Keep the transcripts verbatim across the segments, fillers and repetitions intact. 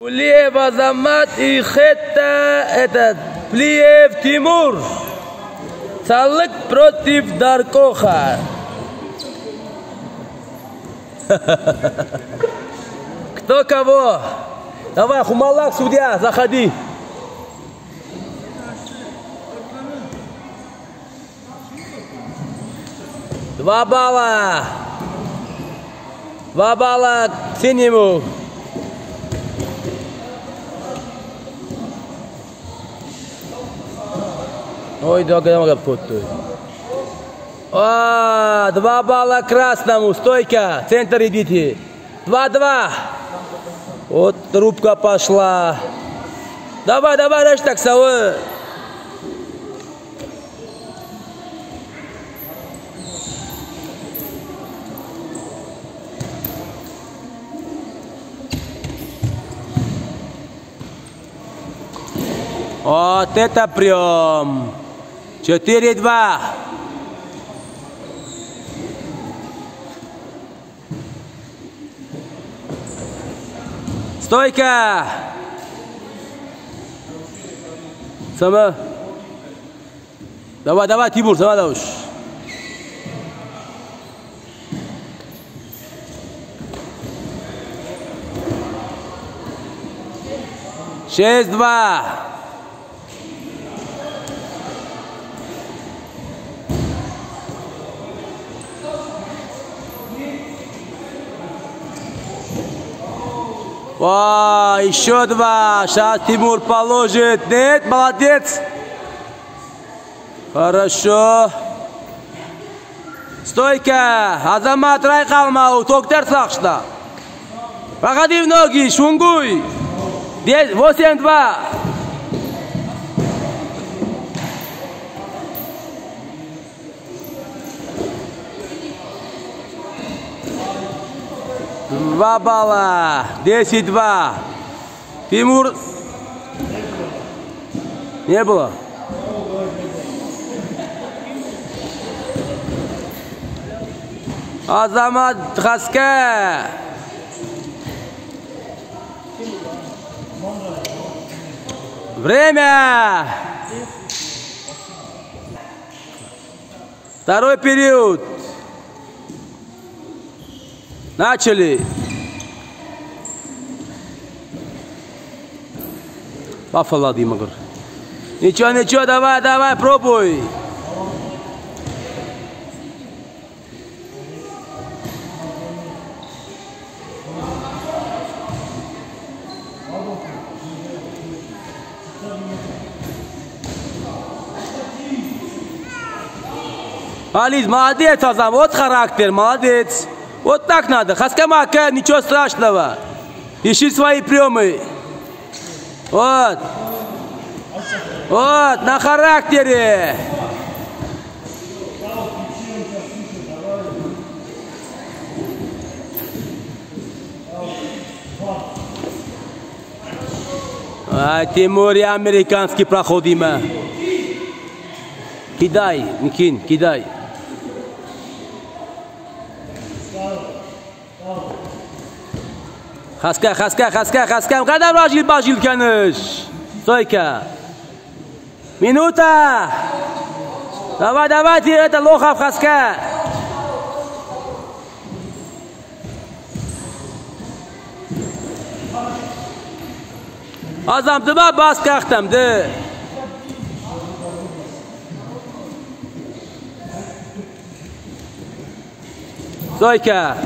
Плиев Азамат и Хетта, этот, Плиев Тимур. Цалык против Даркоха. Кто кого? Давай, Хумалак, судья, заходи. Два балла. Два балла к синему. Ой, дорогая, много путаю. А, два балла красному. Стойка. Центр идите. Два-два. Вот трубка пошла. Давай, давай, режь так, совы. Вот это прием. Четыре-два. Стойка. Сама. Давай, давай, Тимур, давай, давай. Шесть-два. О, еще два. Сейчас Тимур положит. Нет, молодец. Хорошо. Стойка. Азамат Райкалмау. Токтер сахшта. Проходи в ноги. Шунгуй. Восемь-два. Два балла. Десять-два. Тимур. Не было. Азамат Хаска. Время. Второй период. Начали. Пафала Димагр. Ничего, ничего, давай, давай, пробуй. Алис, молодец, Азам, вот характер, молодец. Вот так надо. Хаскамака, ничего страшного. Ищи свои приемы. Вот. Вот, на характере. А, Тимур, я американский проходима. Кидай, Никин, кидай. Хаска, хаска, хаска, хаска. Когда бажил, бажил, каныш. Стойка. Минута. Давай, давайте, это Лохов, хаска. Азам, два бас кахтам, да. Стойка.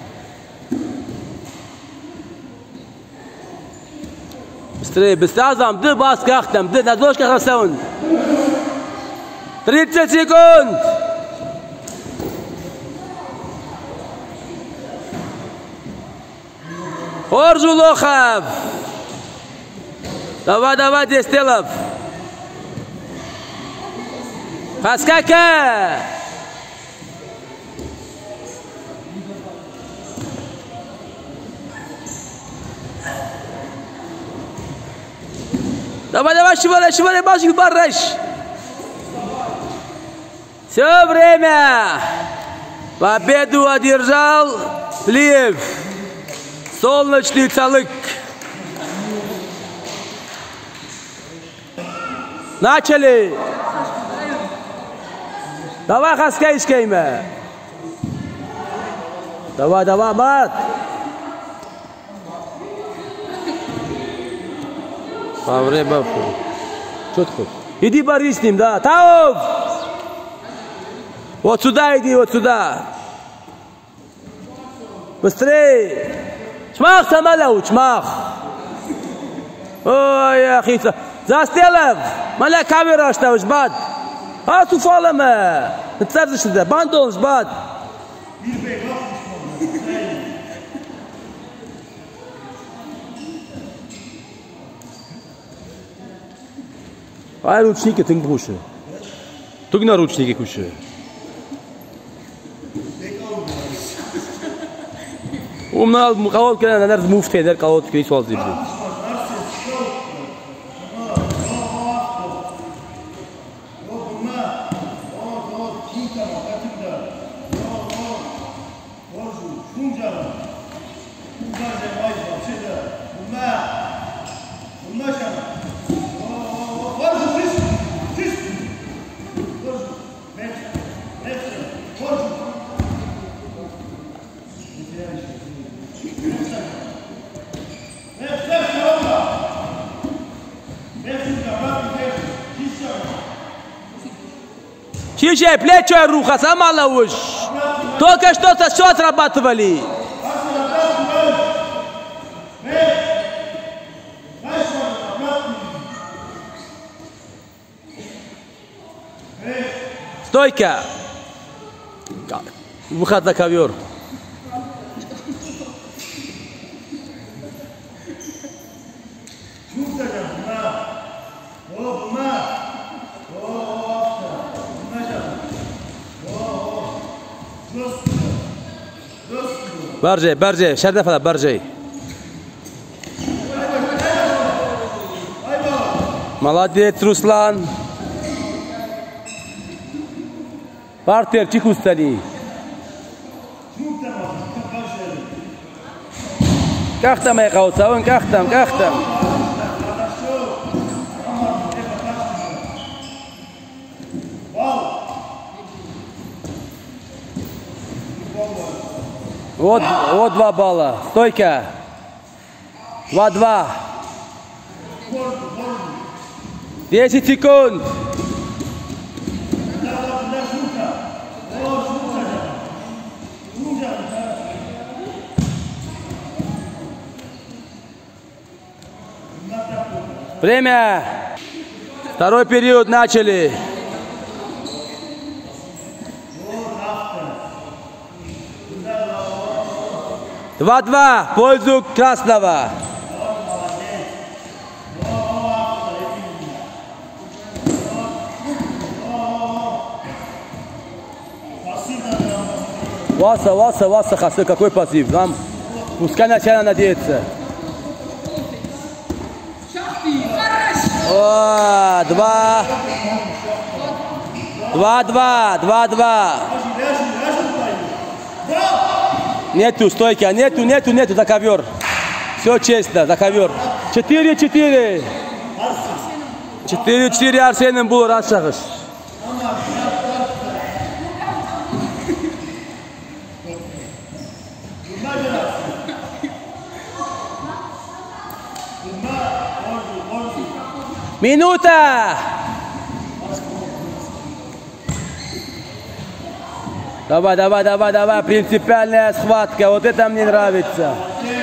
Быстрее, быстрее, Азам, да бас кахтам, да, на дошках расаун. тридцать секунд. Оржу Лохов. Давай, давай, Дестелов. Хаскака. Давай, давай, шевали, шевали, башик, бараш. Все время. Победу одержал Плиев. Солнечный Цалык. Начали. Давай, Хаска, искейме. Давай, давай, Мат. По время. Что ты хочешь? Иди борись с ним, да. Тауф! Вот сюда иди, вот сюда. Быстрее. Шмах, Самалау, шмах. Ой, ахица. Застелов. Маля камера оставишь, бат. А, туфалама. Нацарзы сюда. Бандон, бат. Ай, ручники, ты кушай. Тук на ручники кушай. Умна, калот кена, надо муфт eder, калот крис валзиб. Чище, плечо руха, сама лауш. Только что-то все срабатывали. Стойка. Выход на ковер. Barjay, Barjay, Sharaf ala Barjay. Молодец, Руслан. Партер, тихо стали. Как там, я хаоса, как там, как там? Вот, вот два балла. Стойка. Два-два. Десять секунд. Время. Второй период начали. Два-два в пользу красного. Васа, Васа, Васа, Хасы, какой пассив? Нам пускай начало надеяться. О, два. Два-два, два-два. Нету стойки, нету, нету, нету, за ковер. Все честно, за ковер. Четыре-четыре. Четыре-четыре Арсеном был раз шагыш. Минута! Давай, давай, давай, давай, принципиальная схватка, вот это мне нравится.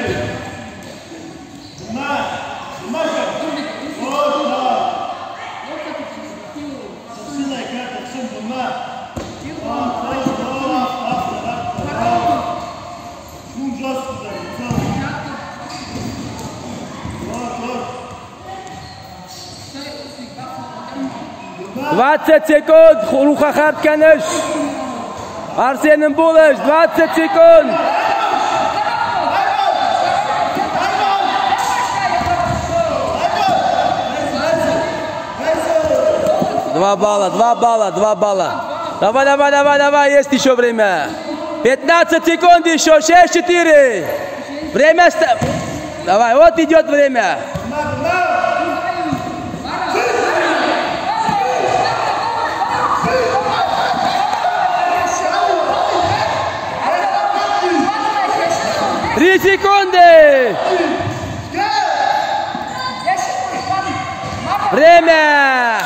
двадцать секунд, Рухахат Канеш. Арсеном Булыш, двадцать секунд. Два балла, два балла, два балла. Давай, давай, давай, давай, есть еще время. пятнадцать секунд еще, шесть-четыре. Время... Давай, вот идет время. Три секунды! Время!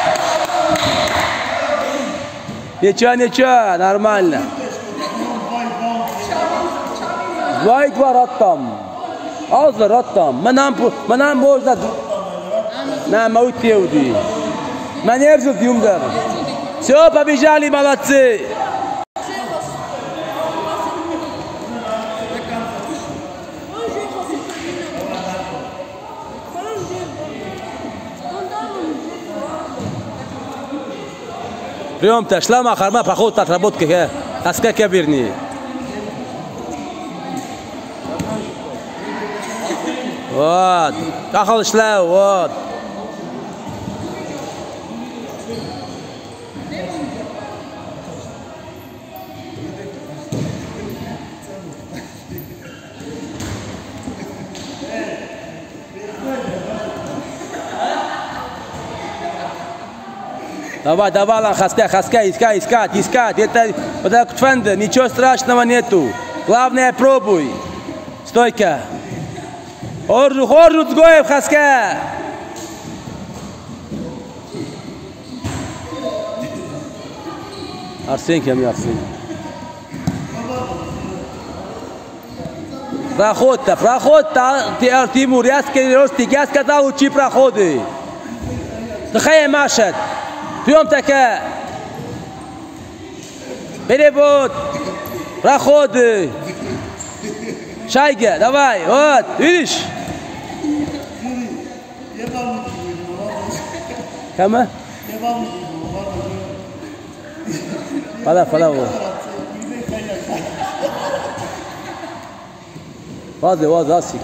Ничего, ничего, нормально. Два и два раттам. Аза раттам. Манам, манам можно. На маути уди. Маневзу дюмдар. Все, побежали, молодцы. Прием-то, шлама, харма, проход, отработка, хаска верни. Вот, кахал шлау, вот. Давай, давай, лан, хаска, хаска, искать, искать, искать. Это, это кутфенда, ничего страшного нету. Главное, пробуй. Стойка. Хоржу, хоржу, сгоев, хаска. Арсен, кем я Арсен? Проход-то, проход-то, Тимур, я сказал, учи проходы. Дыхай, Машет. Прием такая. Перевод. Проходы. Шайга, давай. Вот, видишь? Кама? Фала, фала. Вазы, вазы, асик.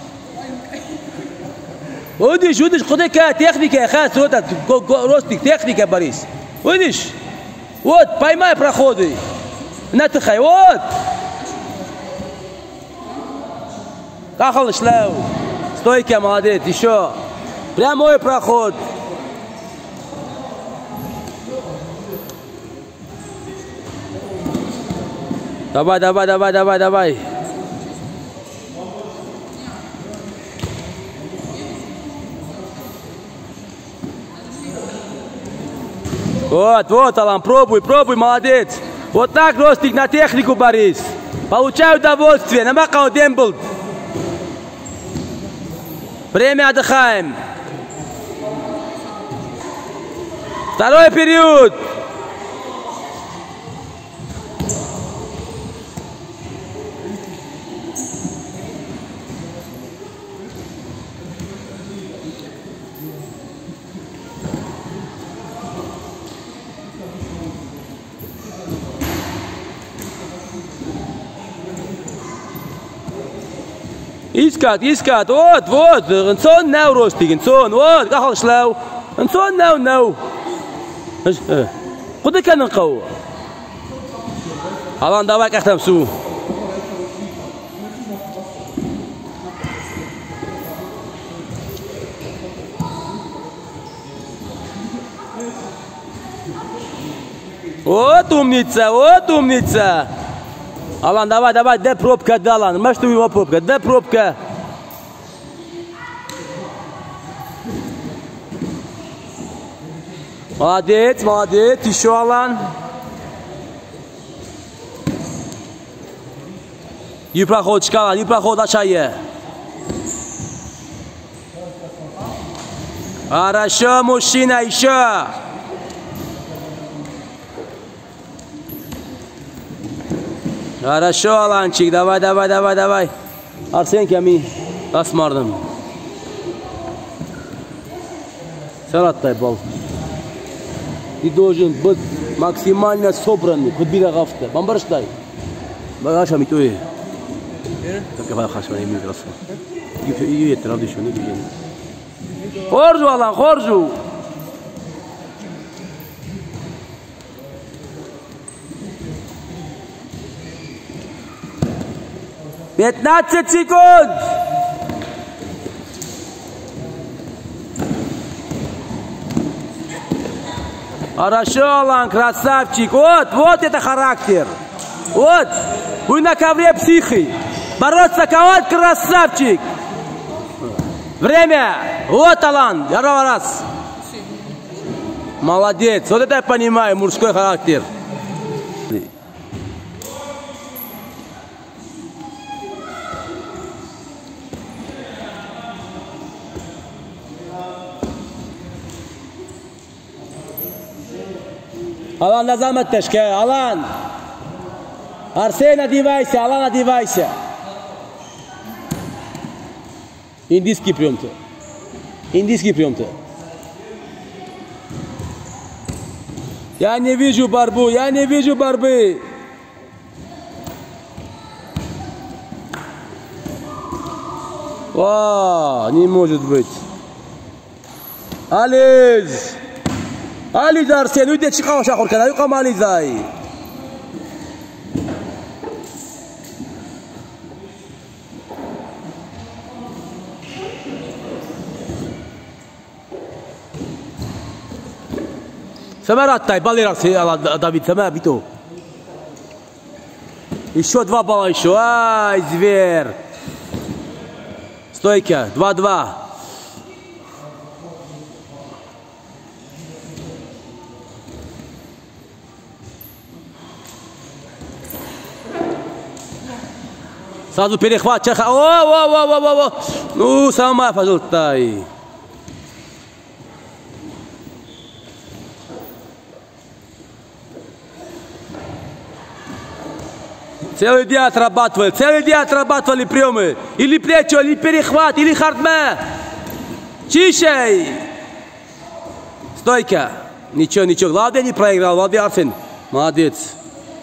Видишь, видишь, куда техника, хас, вот этот, ростик, техника, Борис. Видишь? Вот, поймай проходы. Натыхай, вот. Кахал шлау. Стойка, молодец, еще. Прямой проход. Давай, давай, давай, давай, давай. Вот, вот, Алан, пробуй, пробуй, молодец. Вот так, Ростик, на технику, Борис. Получай удовольствие. Намакал дембл. Время отдыхаем. Второй период. Искать, искать, вот, вот, инсон нау, Ростик, инсон, вот, кахал шлау, инсон нау, нау. Куда кан нqaw? Алан, давай кахтам су. Вот умница, вот умница. Алан, давай, давай, дай пробка, да, Алан. Маш, что его пробка, дай пробка. Молодец, молодец, еще, Алан. И проход, шкала, и проход, очая. Хорошо, мужчина, еще. Хорошо, Аланчик, давай, давай, давай, давай. Арсен кеми, асмардым. Салаттай бол. Ты должен быть максимально собранный, подбира гафта. Бамбарштай. Багаша митуе. Как я хашма не миграсу. И это равно еще не виден. Хоржу, Алан, хоржу. пятнадцать секунд. Хорошо, Алан, красавчик. Вот, вот это характер. Вот, вы на ковре психи. Бороться, ковать, красавчик. Время. Вот талант. Первый раз. Молодец. Вот это я понимаю, мужской характер. Алан, назад оттешке, Алан. Арсен, одевайся, Алан, одевайся. Индийский прием-то. Индийский прием-то. Я не вижу борьбу, я не вижу борьбы. О, не может быть. Ализ. Ализ, Арсен, уйди, чикава шахуркана, юкам Ализай. Самар оттай, балерак, Давид, Самар, биту. Еще два балла, еще. Ай, зверь. Стойка, два-два. Сразу перехват, чеха. О, о, о, о, о, о. Ну, сама, пожалуйста. Целый день отрабатывали, целый день отрабатывали приемы. Или плечо, или перехват, или хардме. Чищай. Стойка. Ничего, ничего. Главное, не проиграл. Молодец, Арсен. Молодец.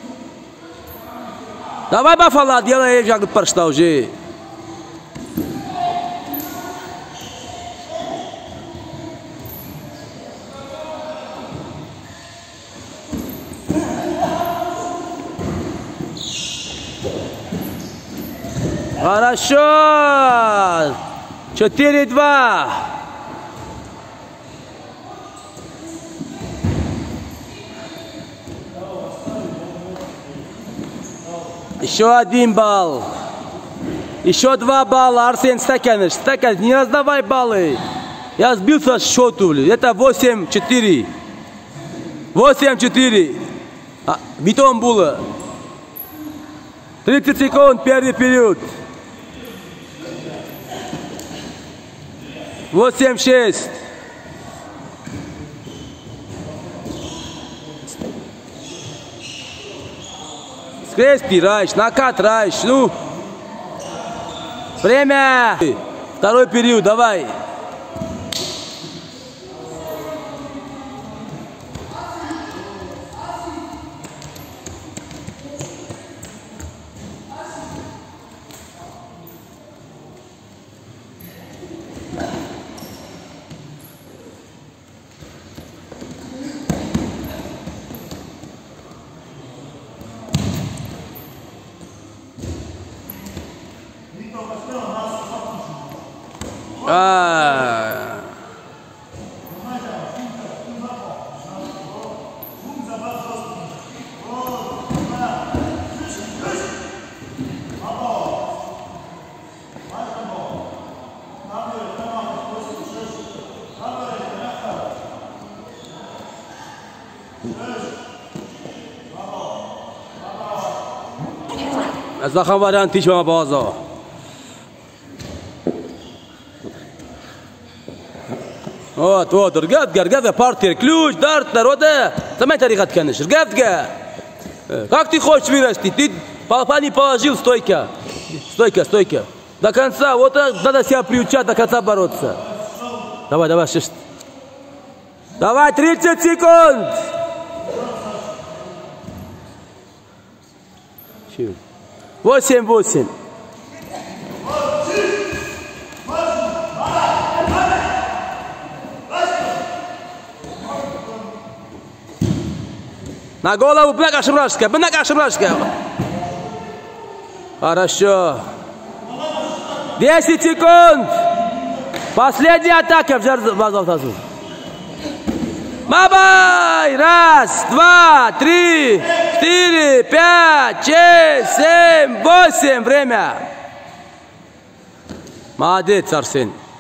Давай, Бафала, делай шаг паршта уже. Хорошо. четыре-два. Еще один балл. Еще два балла. Арсен, стаканыш, стаканыш. Не раздавай баллы. Я сбился с счету. Это восемь-четыре. восемь-четыре. А, битом было. тридцать секунд, первый период. восемь-шесть. Скрести, Райш, накат, Райш, ну. Время. Второй период, давай. А. Захам вариант тичма база. Вот, вот, ргат, ргат, партия, ключ, дарт, народа. Сама тарикат канеш, ргат, как ты хочешь вырасти? Ты папа не положил, стойка. Стойка, стойка. До конца, вот надо себя приучать, до конца бороться. Давай, давай, шесть. Давай, тридцать секунд. Восемь-восемь. На голову, бляка шимрашка, бляка шимрашка. Хорошо. десять секунд. Последняя атака в базу. Бабай! Раз, два, три, четыре, пять, шесть, семь, восемь. Время. Молодец, Арсен.